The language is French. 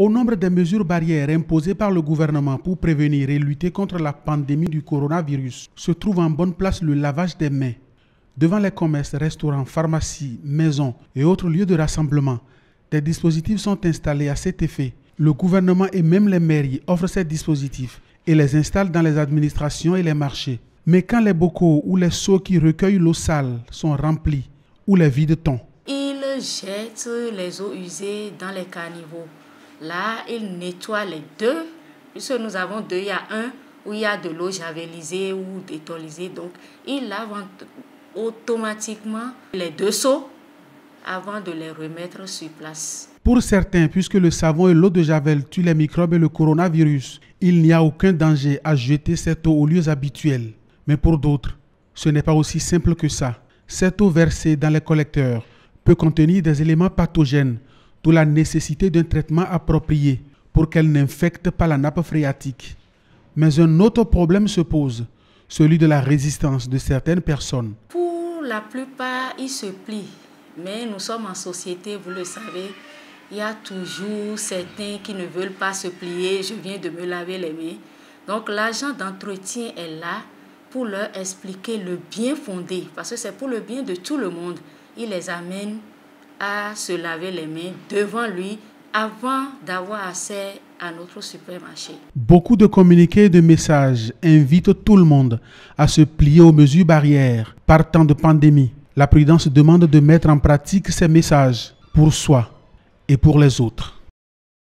Au nombre des mesures barrières imposées par le gouvernement pour prévenir et lutter contre la pandémie du coronavirus se trouve en bonne place le lavage des mains. Devant les commerces, restaurants, pharmacies, maisons et autres lieux de rassemblement, des dispositifs sont installés à cet effet. Le gouvernement et même les mairies offrent ces dispositifs et les installent dans les administrations et les marchés. Mais quand les bocaux ou les seaux qui recueillent l'eau sale sont remplis, où les vide-t-on? Ils jettent les eaux usées dans les caniveaux. Là, ils nettoient les deux. Puisque nous avons deux, il y a un où il y a de l'eau javelisée ou détollisée. Donc, ils lavent automatiquement les deux seaux avant de les remettre sur place. Pour certains, puisque le savon et l'eau de javel tuent les microbes et le coronavirus, il n'y a aucun danger à jeter cette eau aux lieux habituels. Mais pour d'autres, ce n'est pas aussi simple que ça. Cette eau versée dans les collecteurs peut contenir des éléments pathogènes, d'où la nécessité d'un traitement approprié pour qu'elle n'infecte pas la nappe phréatique. Mais un autre problème se pose, celui de la résistance de certaines personnes. Pour la plupart, ils se plient. Mais nous sommes en société, vous le savez, il y a toujours certains qui ne veulent pas se plier. Je viens de me laver les mains. Donc l'agent d'entretien est là pour leur expliquer le bien fondé, parce que c'est pour le bien de tout le monde. Il les amène à se laver les mains devant lui avant d'avoir accès à notre supermarché. Beaucoup de communiqués et de messages invitent tout le monde à se plier aux mesures barrières par temps de pandémie. La prudence demande de mettre en pratique ces messages pour soi et pour les autres.